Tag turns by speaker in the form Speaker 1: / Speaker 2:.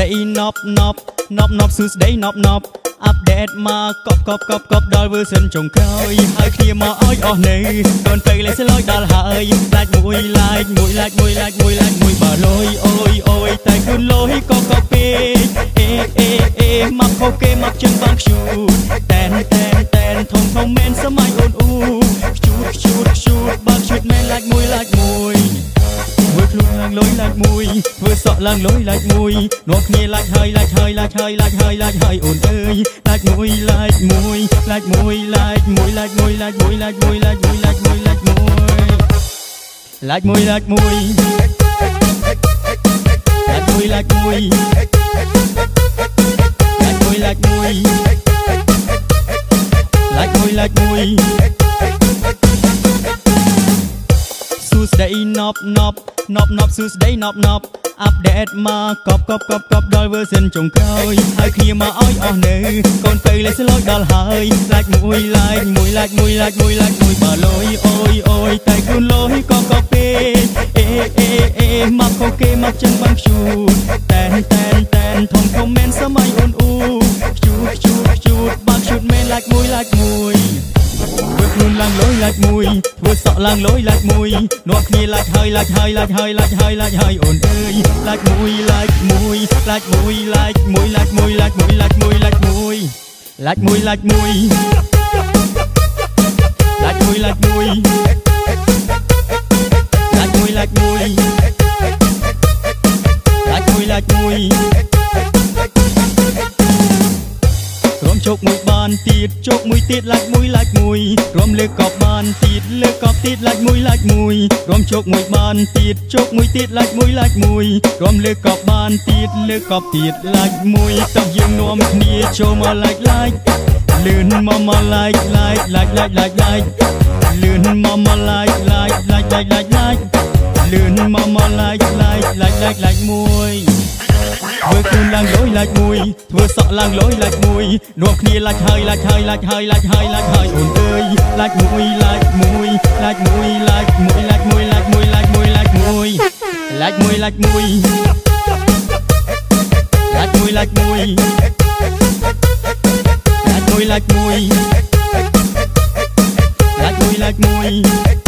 Speaker 1: ដីណប់សួស្ដីណប់អាប់ដេតមកកប់ដល់ version ចុងក្រោយហើយគ្នាមកឲ្យអស់នៅកូនទៅលេខស្លយដល់ហើយឡាច់មួយបើលយអូយតែខ្លួនលយក៏ពេកអេមកខោគេមកជើងបងខ្ជូតែនធំមែនសម័យអូនខ្ជូតបើខ្ជូតមែនឡាច់មួយធ្វើខ្លួនឡើងលយឡាច់មួយធ្វើសក់ឡើងលយឡាច់មួយនាំគ្នាឡាច់ហើយអូនអើយឡាច់មួយឡាច់មួយឡាច់មួយឡាច់មួយឡាច់មួយឡាច់មួយឡាច់មួយឡាច់មួយឡាច់មួយឡាច់មួយឡាច់មួយឡាច់មួយឡាច់មួយឡាច់មួយឡាច់មួយឡាច់មួយឡាច់មួយឡាច់មួយសួស្ដីណប់សួស្ដីណប់អាប់ដេតមកកប់ដល់ version ចុងក្រោយហើយគ្នាមកឲ្យអស់នៅកូនទៅលេខស្លយដល់ហើយឡាច់មួយបើលយអូយតែខ្លួនលយក៏ពេកអេមកខោគេមកជើងបងខ្ជូតែនធំមែនសម័យអូនខ្ជូតបើខ្ជូតមែនឡាច់មួយធ្វើខ្លួនឡើងលយឡាច់មួយធ្វើសក់ឡើងលយឡាច់មួយនាំគ្នាឡាច់ហើយអូនអើយឡាច់មួយឡាច់មួយឡាច់មួយឡាច់មួយឡាច់មួយឡាច់មួយឡាច់មួយឡាច់មួយឡាច់មួយឡាច់មួយឡាច់មួយឡាច់មួយឡាច់មួយឡាច់មួយឡាច់មួយឡាច់មួយរំជោគមួយបានទៀតជោគមួយទៀតឡាច់មួយរំលើកកប់បានទៀតលើកកប់ទៀតឡាច់មួយរំជោគមួយបានទៀតជោគមួយទៀតឡាច់មួយរំលើកកប់បានទៀតលើកកប់ទៀតឡាច់មួយតោះយើងនាំគ្នាចូលមកឡាច់លឿនមកឡាច់លឿនមកឡាច់លឿនមកឡាច់មួយធ្វើខ្លួនឡើងលយឡាច់មួយធ្វើសក់ឡើងលយឡាច់មួយនាំគ្នាឡាច់ហើយអូនអើយឡាច់មួយឡាច់មួយឡាច់មួយឡាច់មួយឡាច់មួយឡាច់មួយឡាច់មួយឡាច់មួយឡាច់មួយឡាច់មួយឡាច់មួយឡាច់មួយឡាច់មួយឡាច់មួយឡាច់មួយឡាច់មួយឡាច់មួយឡាច់មួយ